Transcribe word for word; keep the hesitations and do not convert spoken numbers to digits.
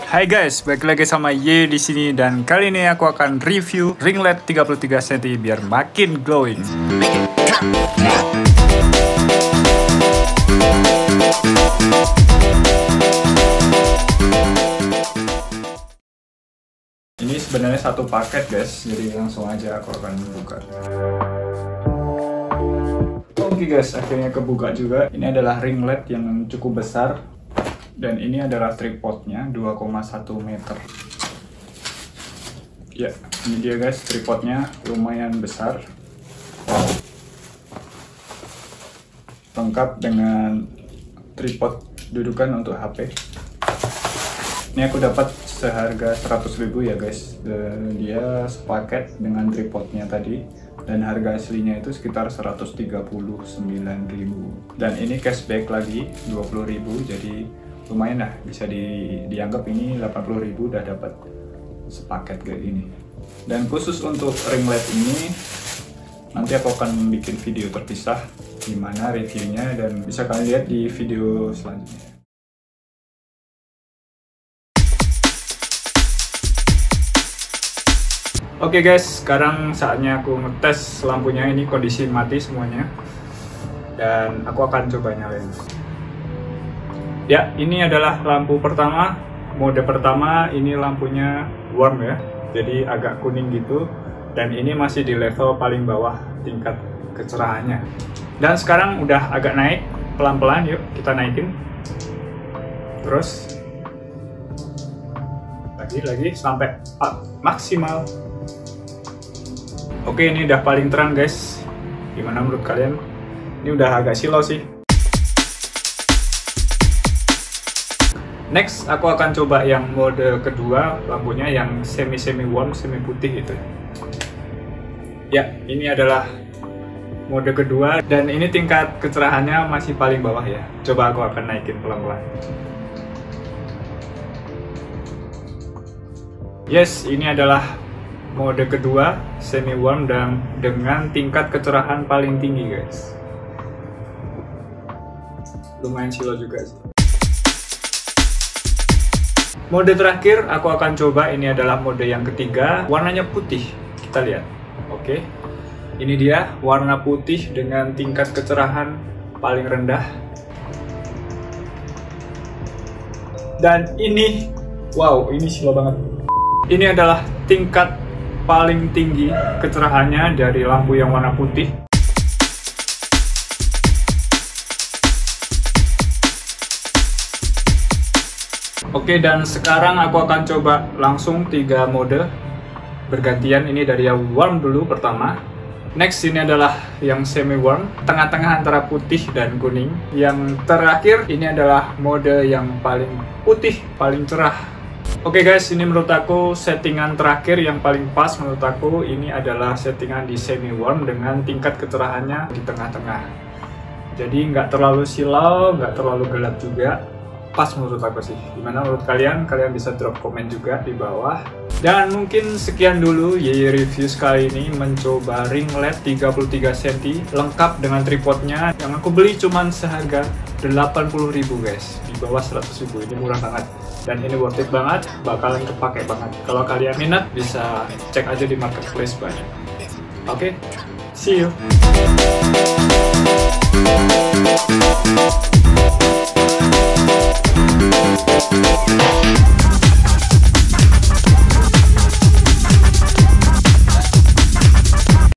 Hai guys, balik lagi sama Ye di sini dan kali ini aku akan review ring L E D tiga puluh tiga sentimeter biar makin glowing. Ini sebenarnya satu paket guys, jadi langsung aja aku akan buka. Oke guys, akhirnya kebuka juga. Ini adalah ring L E D yang cukup besar. Dan ini adalah tripodnya dua koma satu meter. Ya, ini dia guys, tripodnya lumayan besar. Lengkap dengan tripod dudukan untuk H P. Ini aku dapat seharga seratus ribu ya guys. Dan dia sepaket dengan tripodnya tadi. Dan harga aslinya itu sekitar seratus tiga puluh sembilan ribu. Dan ini cashback lagi dua puluh ribu, jadi lumayan lah, bisa di, dianggap ini delapan puluh ribu udah dapat sepaket kayak gini. Dan khusus untuk ring L E D ini nanti aku akan bikin video terpisah gimana reviewnya dan bisa kalian lihat di video selanjutnya. Oke guys, sekarang saatnya aku ngetes lampunya. Ini kondisi mati semuanya dan aku akan coba nyalain. Ya, ini adalah lampu pertama, mode pertama. Ini lampunya warm ya, jadi agak kuning gitu. Dan ini masih di level paling bawah tingkat kecerahannya. Dan sekarang udah agak naik, pelan-pelan yuk kita naikin. Terus, lagi-lagi sampai maksimal. Oke, ini udah paling terang guys. Gimana menurut kalian? Ini udah agak silau sih. Next, aku akan coba yang mode kedua, lampunya yang semi-semi warm, semi putih gitu. Ya, ini adalah mode kedua dan ini tingkat kecerahannya masih paling bawah ya. Coba aku akan naikin pelan-pelan. Yes, ini adalah mode kedua, semi warm dan dengan tingkat kecerahan paling tinggi guys. Lumayan silau juga sih. Mode terakhir aku akan coba, ini adalah mode yang ketiga, warnanya putih. Kita lihat. Oke. Ini dia warna putih dengan tingkat kecerahan paling rendah. Dan ini wow, ini silau banget. Ini adalah tingkat paling tinggi kecerahannya dari lampu yang warna putih. Oke, dan sekarang aku akan coba langsung tiga mode bergantian. Ini dari yang warm dulu pertama. Next, ini adalah yang semi warm, tengah-tengah antara putih dan kuning. Yang terakhir, ini adalah mode yang paling putih, paling cerah. Oke guys, ini menurut aku settingan terakhir yang paling pas menurut aku. Ini adalah settingan di semi warm dengan tingkat kecerahannya di tengah-tengah. Jadi nggak terlalu silau, nggak terlalu gelap juga. Pas menurut aku sih. Gimana menurut kalian? Kalian bisa drop komen juga di bawah. Dan mungkin sekian dulu Ye review sekali ini mencoba ring L E D tiga puluh tiga sentimeter lengkap dengan tripodnya yang aku beli cuman seharga delapan puluh ribu guys, di bawah seratus ribu. Ini murah banget dan ini worth it banget, bakalan kepake banget. Kalau kalian minat bisa cek aja di marketplace banyak. Oke, okay? See you.